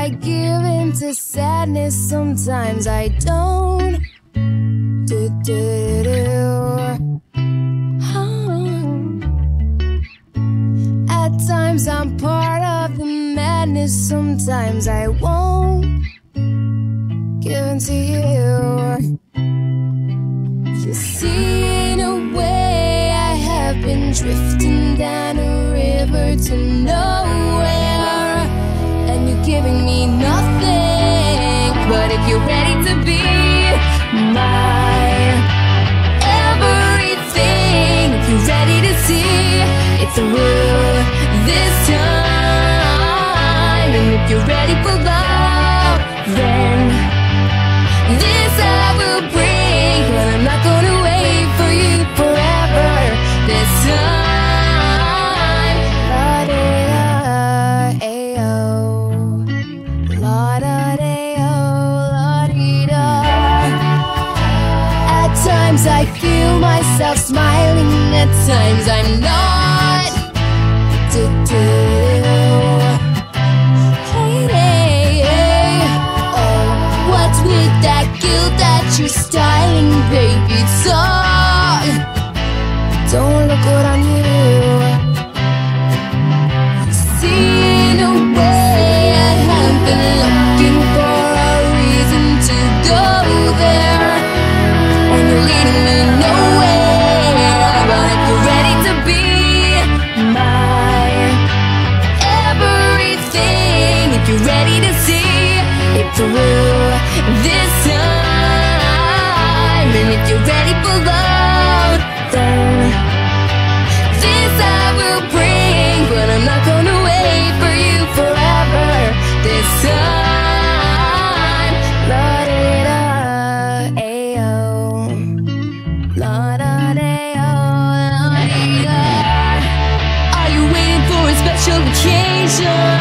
I give in to sadness, sometimes I don't. At times I'm part of the madness, sometimes I won't give in to you. You see, in a way I have been drifting down a river to nowhere, and you're giving me nothing. But if you're ready to be my everything, if you're ready to see it's real this time, and if you're ready for love, then this I will bring. But I'm not gonna wait for you forever this time. La-di-da-ay-oh, la-da-day-oh, la-di-da. At times I feel myself smiling, at times I'm not. What's with that guilt that you're styling, baby? Talk. Don't look good on you. See, in a way I have been looking for a reason to go there, and you're leading me nowhere. But if you're ready to be my everything, if you're ready to see it through this time, and if you're ready for love, then this I will bring. But I'm not gonna wait for you forever this time. La-di-da-ay-oh, la-da-day-oh, la-di-da. Are you waiting for a special occasion?